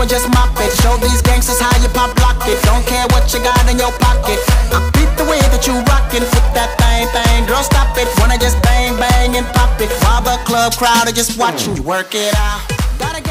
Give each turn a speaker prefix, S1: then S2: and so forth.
S1: and just mop it. Show these gangsters how you pop lock it. Don't care what you got in your pocket. I beat the way that you rockin' with that thing. Girl, stop it. Wanna just bang, bang and pop it while the club crowd are just watching you work it out. Gotta get